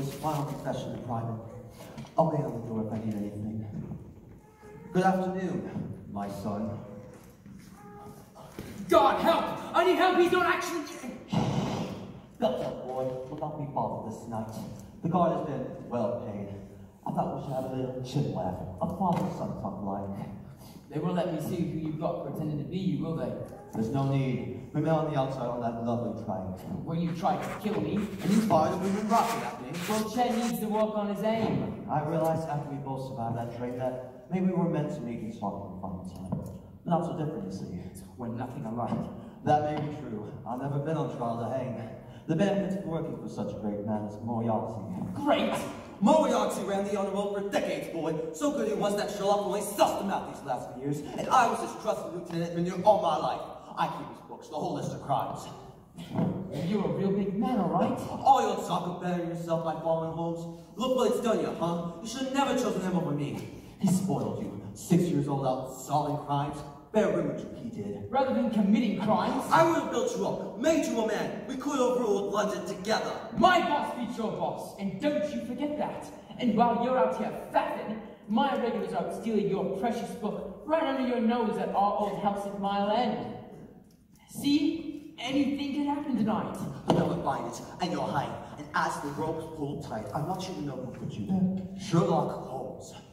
Holmes' final confession in private. I'll wait on the door if I need anything. Good afternoon, my son. God, help! I need help, he's not actually... Shut up, boy. We'll not be bothered this night. The guard has been well paid. I thought we should have a little chit laugh. A father-son talk like. They won't let me see who you've got pretending to be you, will they? There's no need. Remain on the outside on that lovely trident. Well, you tried to kill me. And you fired a wooden rocket at me. Well, Chen needs to work on his aim. I realized after we both survived that trade that maybe we were meant to meet and talk for the final time. Not so different, you see. We're nothing alike. That may be true. I've never been on trial to hang. The benefits of working for such a great man as Moriarty. Great! Moriarty ran the underworld for decades, boy. So good he was that Sherlock only sussed him out these last few years, and I was his trusted lieutenant and knew all my life. I keep his books, the whole list of crimes. You're a real big man, all right? All your talk of bettering yourself by falling Holmes. Look what it's done you, huh? You should have never chosen him over me. He spoiled you. 6 years old out solving crimes. Bear Rimage, he did. Rather than committing crimes. I would have built you up, made you a man. We could have ruled London together. My boss beats your boss, and don't you forget that. And while you're out here faffing, my regulars are out stealing your precious book right under your nose at our old house at Mile End. See? Anything can happen tonight. You'll never find it, and you'll hide. And as the ropes pulled tight, I want you to know who put you there. Sherlock Holmes.